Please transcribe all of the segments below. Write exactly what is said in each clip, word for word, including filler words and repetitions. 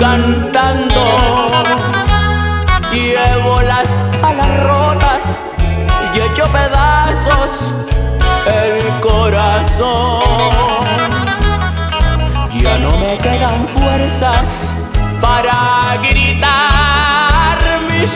cantando. Llevo las alas rotas y hecho pedazos el corazón. Ya no me quedan fuerzas para gritar mis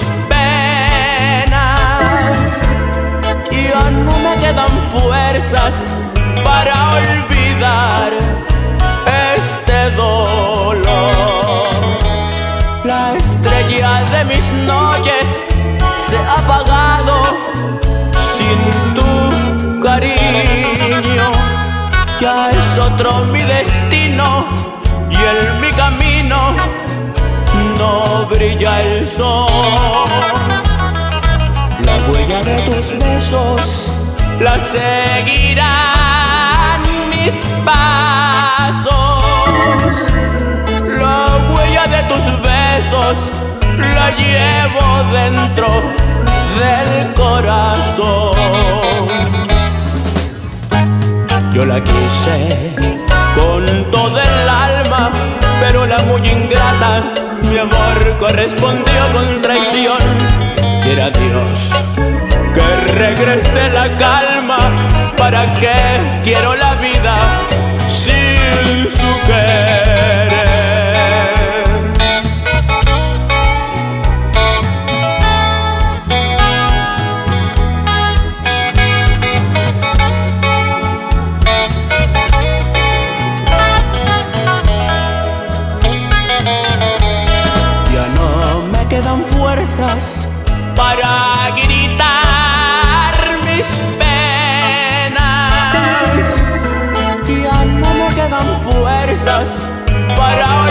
penas. Ya no me quedan fuerzas para olvidar este dolor. La estrella de mis noches se ha apagado sin tu cariño. Ya es otro mi destino y en mi camino no brilla el sol. La huella de tus besos la seguirán mis pasos. La huella de tus besos la llevo dentro del corazón. Yo la quise con todo el alma, pero la muy ingrata mi amor correspondió con traición. Quiera Dios que regrese la calma. ¿Para qué quiero la vida sin su querer? Ya no me quedan fuerzas para gritar mis penas. Ya no me quedan fuerzas para